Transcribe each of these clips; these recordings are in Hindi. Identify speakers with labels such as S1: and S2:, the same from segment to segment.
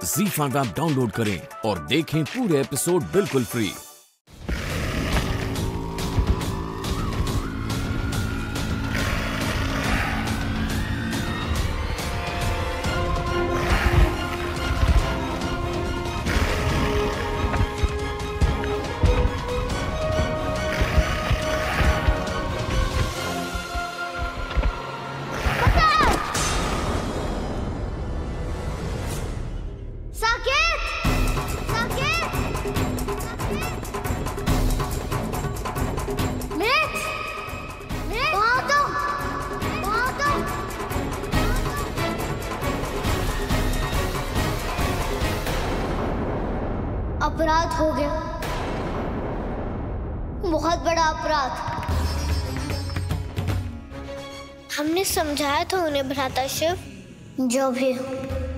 S1: ZEE5 ऐप डाउनलोड करें और देखें पूरे एपिसोड बिल्कुल फ्री।
S2: अपराध हो गया, बहुत बड़ा अपराध। हमने समझाया था उन्हें भ्राता शिव, जो भी हो,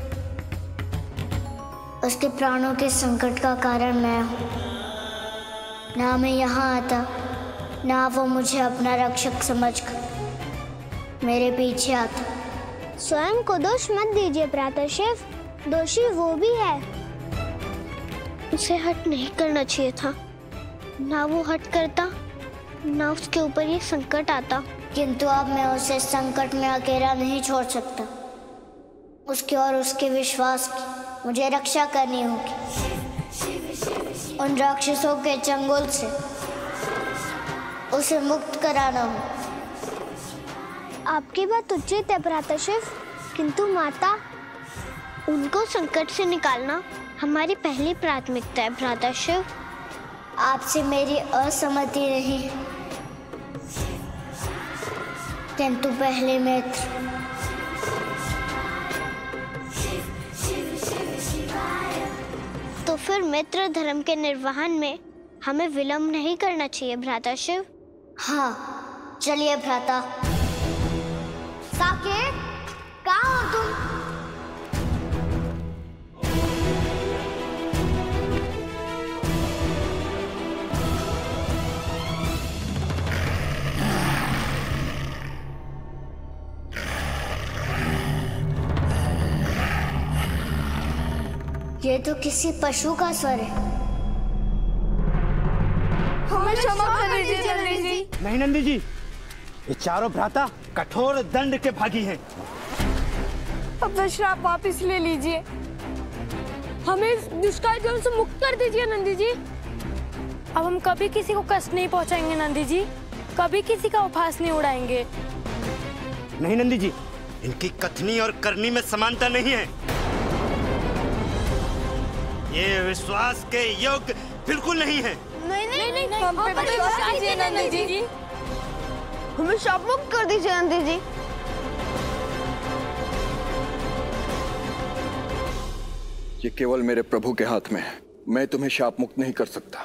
S2: उसके प्राणों के संकट का कारण मैं हूं। ना मैं यहाँ आता, ना वो मुझे अपना रक्षक समझकर मेरे पीछे आता। स्वयं को दोष मत दीजिए भ्राता शिव, दोषी वो भी है। उसे हट नहीं करना चाहिए था, ना वो हट करता, ना उसके ऊपर ये संकट आता। किंतु अब मैं उसे संकट में अकेला नहीं छोड़ सकता। उसके और उसके विश्वास की मुझे रक्षा करनी होगी। उन राक्षसों के चंगुल से उसे मुक्त कराना हो। आपकी बात उचित है भ्राता शिव, किंतु माता, उनको संकट से निकालना हमारी पहली प्राथमिकता है भ्राता शिव। आपसे मेरी असहमति नहीं, किंतु पहले मित्र। तो फिर मित्र धर्म के निर्वहन में हमें विलंब नहीं करना चाहिए भ्राता शिव। हाँ, चलिए भ्राता। साकेत, कहाँ हो तुम? ये तो किसी पशु का स्वर है।
S3: हमें क्षमा कर दीजिए नंदी जी।
S4: नहीं नंदी जी, ये चारों भ्राता कठोर दंड के भागी हैं।
S3: अब वह श्राप वापस ले लीजिए, हमें इस दुष्काल जल से मुक्त कर दीजिए नंदी जी। अब हम कभी किसी को कष्ट नहीं पहुंचाएंगे नंदी जी, कभी किसी का उपहास नहीं उड़ाएंगे।
S4: नहीं नंदी जी, इनकी कथनी और करनी में समानता नहीं है। ये विश्वास के योग्य बिल्कुल नहीं है।
S3: नहीं, हम पे विश्वास कीजिए नंदी जी। हमें शाप मुक्त कर दीजिए नंदी जी।
S5: ये केवल मेरे प्रभु के हाथ में है, मैं तुम्हें शाप मुक्त नहीं कर सकता।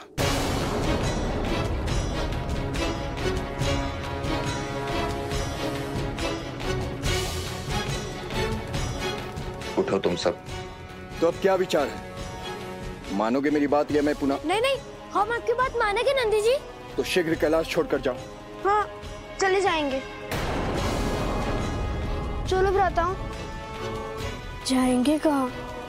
S5: उठो तुम सब। तो अब क्या विचार है, मानोगे मेरी बात या मैं पुनः?
S3: नहीं, हम आपकी बात मानेंगे नंदी जी।
S5: तो शीघ्र कैलाश छोड़कर जाओ।
S3: हाँ, चले जाएंगे। चलो भ्राताओं। जाएंगे कहाँ?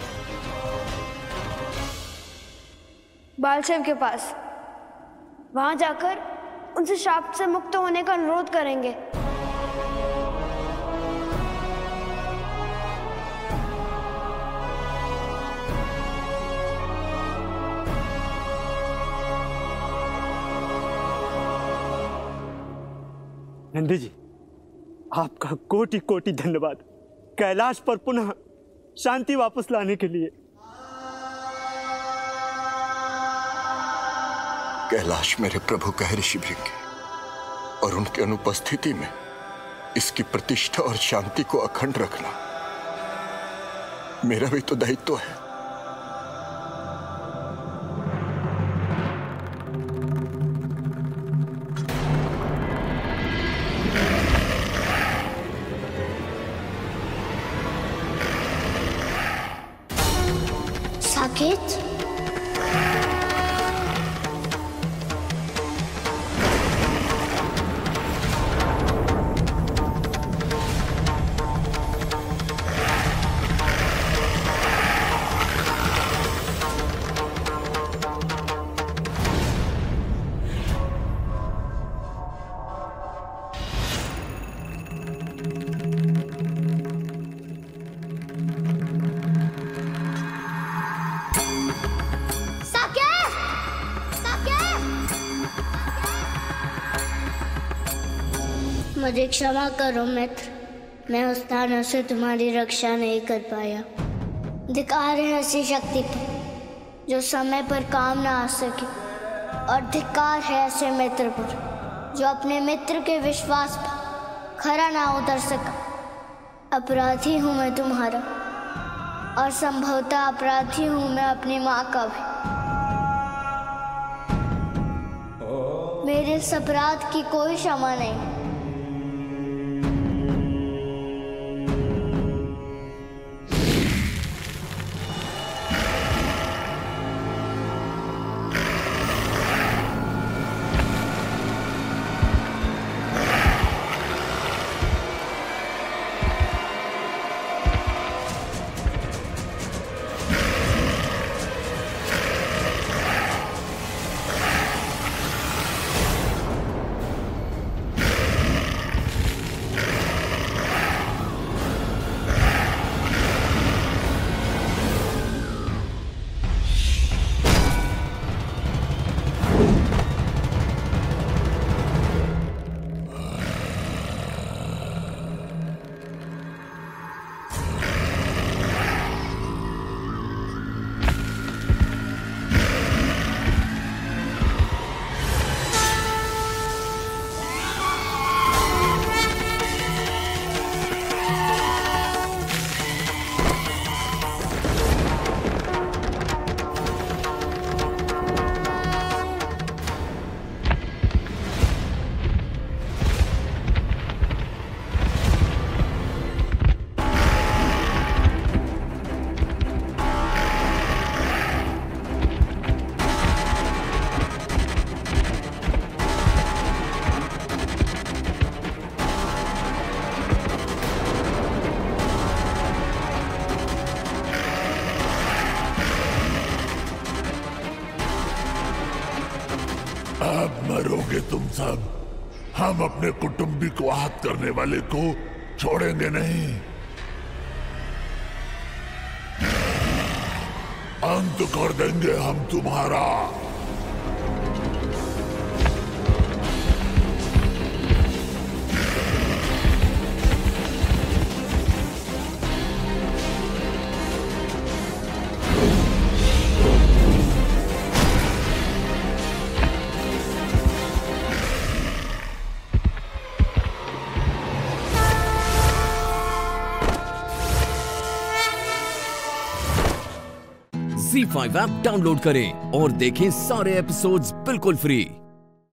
S3: बालशैव के पास। वहां जाकर उनसे शाप से मुक्त होने का अनुरोध करेंगे।
S4: नंदी जी, आपका कोटि कोटि धन्यवाद कैलाश पर पुनः शांति वापस लाने के लिए।
S5: कैलाश मेरे प्रभु का ऋषि भृंग, और उनकी अनुपस्थिति में इसकी प्रतिष्ठा और शांति को अखंड रखना मेरा भी तो दायित्व है।
S2: साकेत, मुझे क्षमा करो मित्र, मैं उस दानव से तुम्हारी रक्षा नहीं कर पाया। धिक्कार है ऐसी शक्ति पर जो समय पर काम ना आ सके, और धिक्कार है ऐसे मित्र पर जो अपने मित्र के विश्वास पर खरा ना उतर सका। अपराधी हूँ मैं तुम्हारा, और संभवतः अपराधी हूँ मैं अपनी माँ का भी। मेरे इस अपराध की कोई क्षमा नहीं।
S6: अब मरोगे तुम सब। हम अपने कुटुंबी को आहत करने वाले को छोड़ेंगे नहीं। अंत कर देंगे हम तुम्हारा।
S1: ZEE5 ऐप डाउनलोड करें और देखें सारे एपिसोड्स बिल्कुल फ्री।